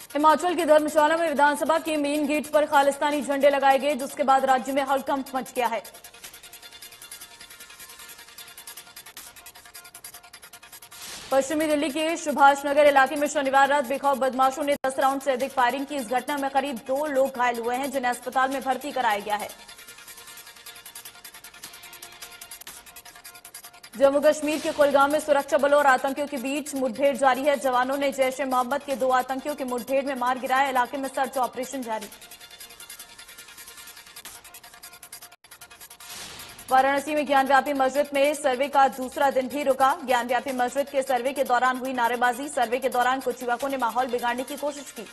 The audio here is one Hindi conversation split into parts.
हिमाचल के धर्मशाला में विधानसभा के मेन गेट पर खालिस्तानी झंडे लगाए गए, जिसके बाद राज्य में हड़कंप मच गया है। पश्चिमी दिल्ली के सुभाष नगर इलाके में शनिवार रात बेखौफ बदमाशों ने 10 राउंड से अधिक फायरिंग की। इस घटना में करीब 2 लोग घायल हुए हैं, जिन्हें अस्पताल में भर्ती कराया गया है। जम्मू कश्मीर के कुलगाम में सुरक्षा बलों और आतंकियों के बीच मुठभेड़ जारी है। जवानों ने जैश ए मोहम्मद के 2 आतंकियों की मुठभेड़ में मार गिराया। इलाके में सर्च ऑपरेशन जारी। वाराणसी में ज्ञानव्यापी मस्जिद में सर्वे का दूसरा दिन भी रुका। ज्ञानव्यापी मस्जिद के सर्वे के दौरान हुई नारेबाजी। सर्वे के दौरान कुछ युवकों ने माहौल बिगाड़ने की कोशिश की।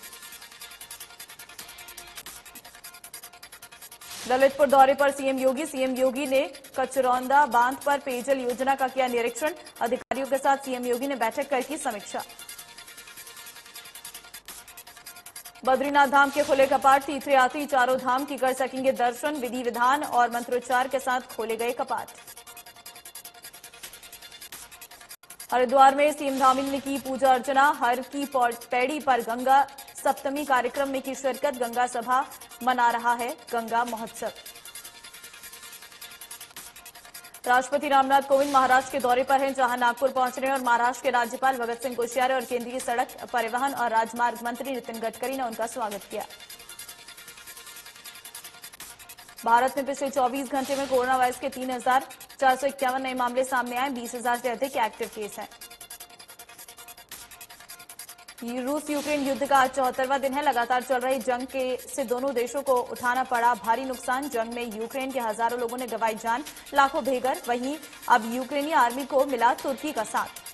ललितपुर दौरे पर सीएम योगी ने कचरौंदा बांध पर पेयजल योजना का किया निरीक्षण। अधिकारियों के साथ सीएम योगी ने बैठक कर की समीक्षा। बद्रीनाथ धाम के खुले कपाट। तीर्थयात्री चारों धाम की कर सकेंगे दर्शन। विधि विधान और मंत्रोच्चार के साथ खोले गए कपाट। हरिद्वार में सीएम धामी ने की पूजा अर्चना। हर की पैड़ी पर गंगा सप्तमी कार्यक्रम में की शिरकत। गंगा सभा मना रहा है गंगा महोत्सव। राष्ट्रपति रामनाथ कोविंद महाराष्ट्र के दौरे पर हैं, जहां नागपुर पहुंच रहे हैं और महाराष्ट्र के राज्यपाल भगत सिंह कोश्यारी और केंद्रीय सड़क परिवहन और राजमार्ग मंत्री नितिन गडकरी ने उनका स्वागत किया। भारत में पिछले 24 घंटे में कोरोना वायरस के 3,451 नए मामले सामने आए। 20,000 से अधिक एक्टिव केस हैं। रूस यूक्रेन युद्ध का आज 74वां दिन है। लगातार चल रही जंग से दोनों देशों को उठाना पड़ा भारी नुकसान। जंग में यूक्रेन के हजारों लोगों ने गंवाई जान, लाखों बेघर। वहीं अब यूक्रेनी आर्मी को मिला तुर्की का साथ।